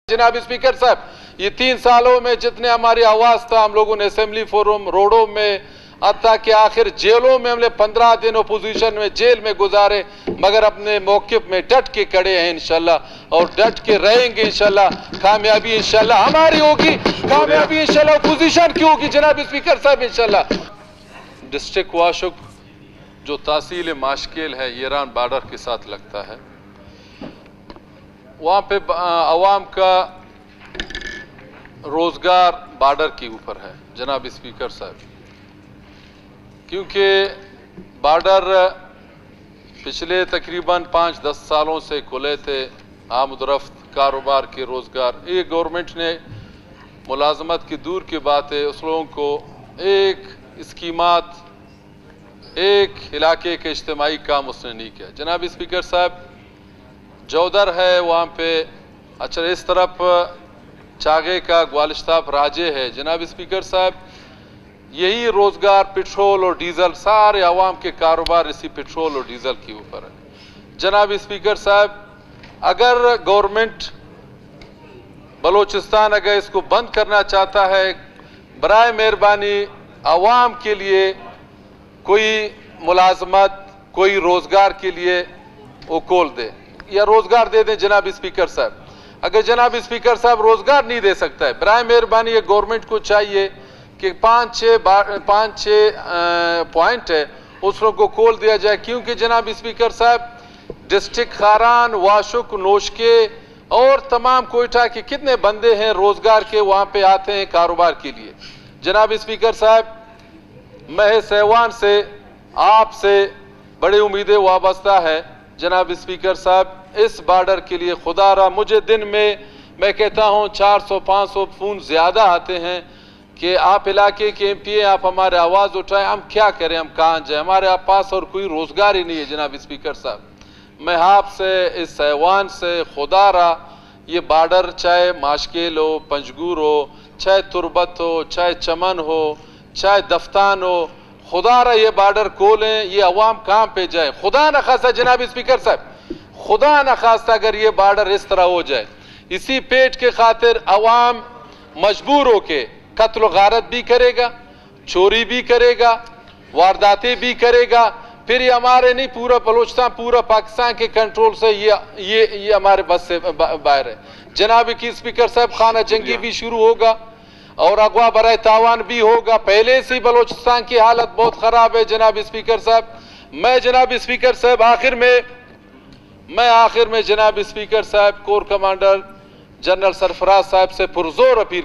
जनाब स्पीकर साहब, ये 3 सालों में जितने हमारी आवाज था, हम लोगों ने असेंबली फोरम, रोडों में, हत्ता के आखिर जेलों में हमने 15 दिन अपोजिशन में जेल में गुजारे, मगर अपने मौक़िफ़ में डट के खड़े हैं इंशाल्लाह और डट के रहेंगे इंशाल्लाह। कामयाबी इंशाल्लाह हमारी होगी, कामयाबी इंशाल्लाह अपोजिशन की होगी जनाब स्पीकर साहब इंशाल्लाह। डिस्ट्रिक्ट वाशुक जो तहसील माशकेल है, ईरान बॉर्डर के साथ लगता है, वहाँ पे अवाम का रोजगार बॉर्डर के ऊपर है जनाब स्पीकर साहब, क्योंकि बॉर्डर पिछले तकरीबन 5-10 सालों से खुले थे, आमदरफ्त कारोबार के रोजगार। ये गवर्नमेंट ने मुलाजमत की दूर की बात है, उस लोगों को एक स्कीमात, एक इलाके के इज्तिमाई काम उसने नहीं किया जनाब स्पीकर साहब। जौदर है वहाँ पे, अच्छा इस तरफ चागे का ग्वालिस्ताफ राजे है जनाब स्पीकर साहब। यही रोजगार पेट्रोल और डीजल, सारे अवाम के कारोबार इसी पेट्रोल और डीजल के ऊपर है जनाब स्पीकर साहब। अगर गवर्नमेंट बलोचिस्तान अगर इसको बंद करना चाहता है, बराए मेहरबानी अवाम के लिए कोई मुलाजमत, कोई रोजगार के लिए वो खोल दे या रोजगार दे दें जनाब स्पीकर साहब। अगर जनाब स्पीकर साहब रोजगार नहीं दे सकता है, बराए मेहरबानी ये गवर्नमेंट को चाहिए कि 5-6 पॉइंट है उसको को खोल दिया जाए, क्योंकि जनाब स्पीकर साहब डिस्ट्रिक्ट खारान, वाशुक, नोशके और तमाम कोयटा के कितने बंदे हैं रोजगार के वहाँ पे आते हैं कारोबार के लिए जनाब स्पीकर साहब। मैं सहवान से आपसे बड़ी उम्मीदें वाबस्ता है जनाब स्पीकर साहब। इस बॉर्डर के लिए खुदारा मुझे दिन में मैं कहता हूँ 400-500 फोन ज्यादा आते हैं कि आप इलाके के एमपी, आप हमारे आवाज उठाएं, हम क्या करें, हम कहाँ जाए, हमारे पास और कोई रोजगार ही नहीं है जनाब स्पीकर साहब। मैं आपसे इस सहवान से खुदारा ये बॉर्डर चाहे माशकेल हो, पंजगूर हो, चाहे तुरबत हो, चाहे चमन हो, चाहे दफ्तान हो, खुदारा ये बॉर्डर खोलें, ये अवाम कहाँ पे जाए। खुदा न खास्ता जनाब स्पीकर साहब, खुदा न खास्ता अगर ये बॉर्डर इस तरह हो जाए, इसी पेट के खातिर अवाम मजबूर होके कत्ल गारत भी करेगा, चोरी भी करेगा, वारदातें भी करेगा, फिर ये हमारे नहीं पूरा बलोचिस्तान, पूरा पाकिस्तान के कंट्रोल से ये हमारे बस से बाहर है जनाब की स्पीकर साहब। खाना जंगी भी शुरू होगा और अगवा बराए तावान भी होगा। पहले से बलोचिस्तान की हालत बहुत खराब है जनाब स्पीकर साहब। मैं जनाब स्पीकर साहब आखिर में जनाब स्पीकर साहब कोर कमांडर जनरल सरफराज साहब से पुरजोर अपील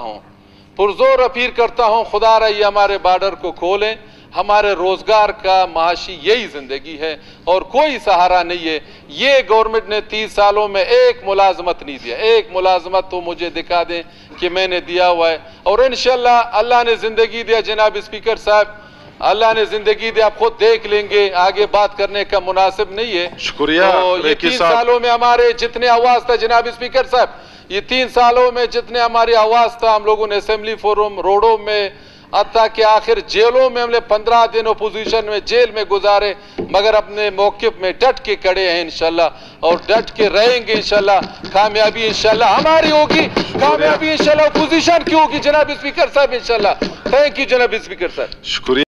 करता हूं, खुदा रहा ये हमारे बॉर्डर को खोलें। हमारे रोजगार का माशी यही जिंदगी है और कोई सहारा नहीं है। ये गवर्नमेंट ने 30 सालों में एक मुलाजमत नहीं दिया, एक मुलाजमत तो मुझे दिखा दें कि मैंने दिया हुआ है। और इंशाल्लाह अल्लाह ने जिंदगी दिया जनाब स्पीकर साहब, अल्लाह ने जिंदगी दी, आप खुद देख लेंगे, आगे बात करने का मुनासिब नहीं है। शुक्रिया। तो ये 3 सालों में हमारे जितने आवाज था जनाब स्पीकर साहब, ये 3 सालों में जितने हमारी आवाज था, हम लोगों ने असेंबली फोरम, रोडों में, हत्ता के आखिर जेलों में हमने 15 दिन अपोजिशन में जेल में गुजारे, मगर अपने मौक़िफ़ में डट के खड़े हैं इंशाल्लाह और डट के रहेंगे इंशाल्लाह। कामयाबी इंशाल्लाह हमारी होगी, कामयाबी इंशाल्लाह अपोजिशन की होगी जनाब स्पीकर साहब इंशाल्लाह। थैंक यू जनाब स्पीकर साहब। शुक्रिया।